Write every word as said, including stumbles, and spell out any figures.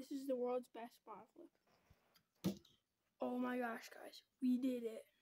This is the world's best bottle flip. Oh my gosh, guys. We did it.